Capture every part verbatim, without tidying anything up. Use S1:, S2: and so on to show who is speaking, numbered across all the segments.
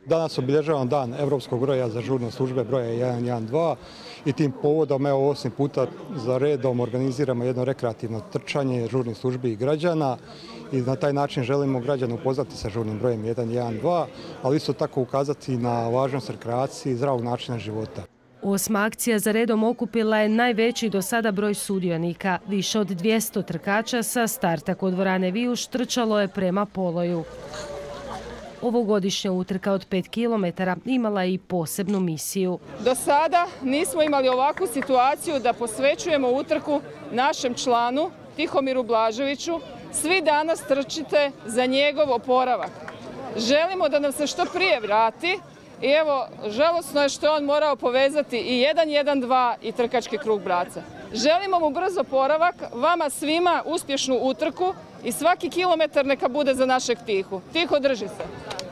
S1: Danas obilježavamo dan europskog broja za žurne službe broja jedan jedan dva i tim povodom evo osmi puta za redom organiziramo jedno rekreativno trčanje žurnih službi i građana i na taj način želimo građane upoznati sa žurnim brojem jedan jedan dva, ali isto tako ukazati na važnost rekreacije i zdravog načina života.
S2: Osma akcija za redom okupila je najveći do sada broj sudionika. Više od dvjesto trkača sa starta kod dvorane Vijuš trčalo je prema Poloju. Ovogodišnja utrka od pet kilometara imala je i posebnu misiju.
S3: Do sada nismo imali ovakvu situaciju da posvećujemo utrku našem članu Tihomiru Blaževiću. Svi danas trčite za njegov oporavak. Želimo da nam se što prije vrati i evo, žalosno je što je on morao povezati i jedan jedan dva i trkački krug Braca. Želimo mu brz oporavak, vama svima uspješnu utrku i svaki kilometar neka bude za našeg Tihu. Tiho, drži se!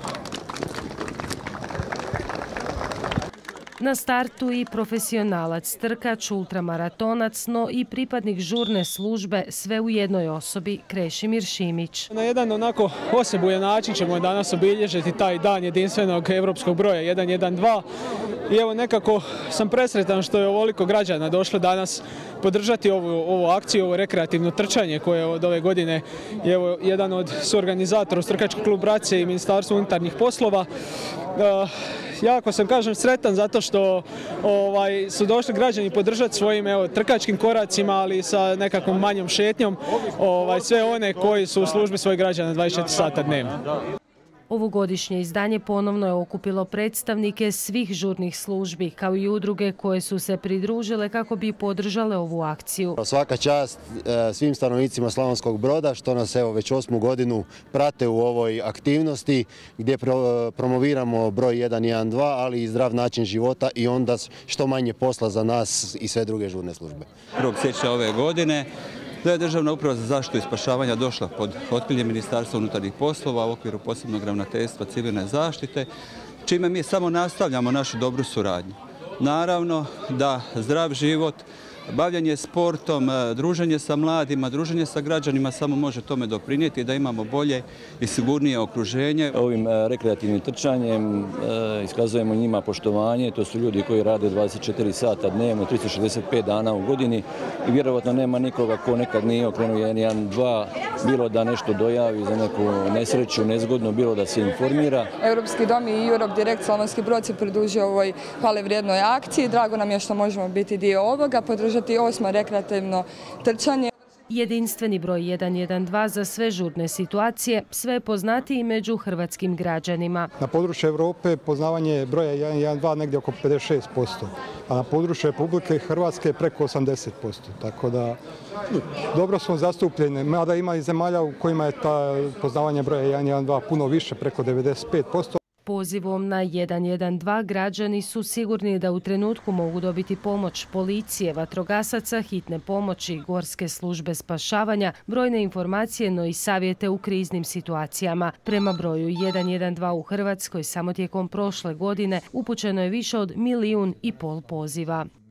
S2: Na startu i profesionalac, trkač, ultramaratonac, no i pripadnik žurne službe, sve u jednoj osobi, Krešimir Šimić.
S4: Na jedan onako osebujan način ćemo danas obilježiti taj dan jedinstvenog europskog broja jedan jedan dva. I evo nekako sam presretan što je ovoliko građana došlo danas podržati ovu, ovu akciju, ovo rekreativno trčanje koje od ove godine je evo jedan od suorganizatora Trkački klub Brace i Ministarstvo unutarnjih poslova. Uh, jako sam, kažem, sretan zato što ovaj, su došli građani podržati svojim evo, trkačkim koracima, ali sa nekakvom manjom šetnjom ovaj, sve one koji su u službi svojih građana dvadeset četiri sata dnevno.
S2: Ovogodišnje izdanje ponovno je okupilo predstavnike svih žurnih službi, kao i udruge koje su se pridružile kako bi podržale ovu akciju.
S5: Svaka čast svim stanovnicima Slavonskog Broda što nas evo već osmu godinu prate u ovoj aktivnosti gdje promoviramo broj jedan jedan dva, ali i zdrav način života i onda što manje posla za nas i sve druge žurne službe.
S6: prvog siječnja ove godine da je Državna uprava za zaštitu i spašavanje došla pod okrilje Ministarstva unutarnjih poslova u okviru posebnog ravnateljstva civilne zaštite, čime mi samo nastavljamo našu dobru suradnju. Naravno da zdrav život, bavljanje sportom, druženje sa mladima, druženje sa građanima samo može tome doprinijeti da imamo bolje i sigurnije okruženje.
S7: Ovim rekreativnim trčanjem iskazujemo njima poštovanje. To su ljudi koji rade dvadeset četiri sata dnevno, tristo šezdeset pet dana u godini i vjerovatno nema nikoga ko nekad nije okrenuo jedan jedan dva, bilo da nešto dojavi za neku nesreću, nezgodnu, bilo da se informira.
S8: Europski dom i Europe Direct Slavonski Brod se pridružio ovoj hvale vrijednoj akciji. Drago nam je što možemo biti dio ovoga, podržati osmo rekreativno trčanje.
S2: Jedinstveni broj jedan jedan dva za sve žurne situacije, sve poznatiji među hrvatskim građanima.
S1: Na području Europe poznavanje broja jedan jedan dva negdje oko pedeset šest posto, a na području Republike Hrvatske preko osamdeset posto. Tako da dobro smo zastupljeni, mada ima i zemalja u kojima je ta poznavanje broja jedan jedan dva puno više, preko devedeset pet posto.
S2: Pozivom na jedan jedan dva građani su sigurni da u trenutku mogu dobiti pomoć policije, vatrogasaca, hitne pomoći, gorske službe spašavanja, brojne informacije, no i savjete u kriznim situacijama. Prema broju jedan jedan dva u Hrvatskoj samo tijekom prošle godine upućeno je više od milijun i pol poziva.